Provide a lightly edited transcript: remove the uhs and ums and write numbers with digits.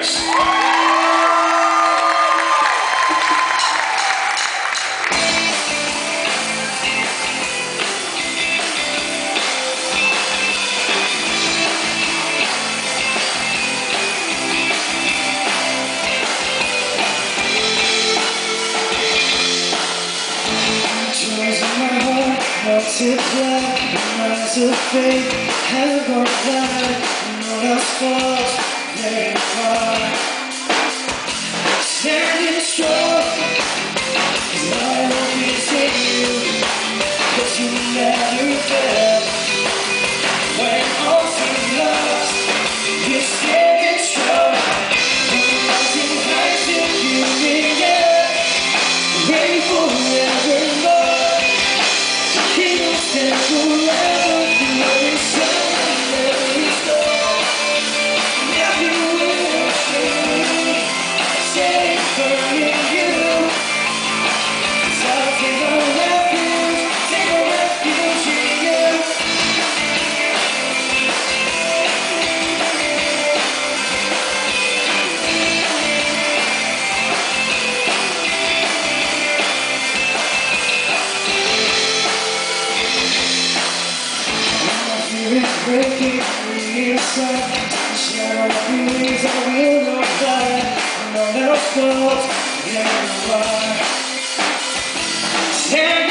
Multiply, the minds of fate have gone blind. No one else falls, they far. Standing strong, 'cause my hope is in you, 'cause you never fail. When all seems lost, you're standing strong. The rising heights of you again, ready forevermore. He stands forever through every sun and every storm. Nothing will change. Stay firm in you. 'Cause I'll take a refuge in you. Breaking me inside, shadow feelings I will not die. No one else falls, never fly.